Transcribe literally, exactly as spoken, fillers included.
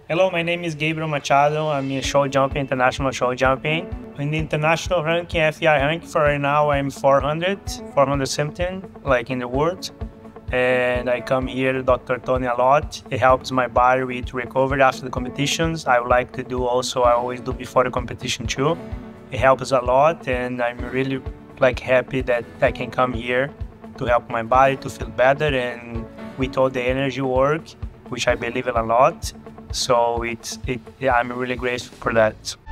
Hello, my name is Gabriel Machado. I'm a show jumping, international show jumping. In the international ranking, F E I rank for right now, I'm four hundred, four hundred something, like in the world. And I come here to Doctor Tony a lot. It helps my body with recovery after the competitions. I would like to do also, I always do before the competition too. It helps a lot, and I'm really like happy that I can come here to help my body to feel better and with all the energy work, which I believe in a lot. So it's, it, yeah, I'm really grateful for that.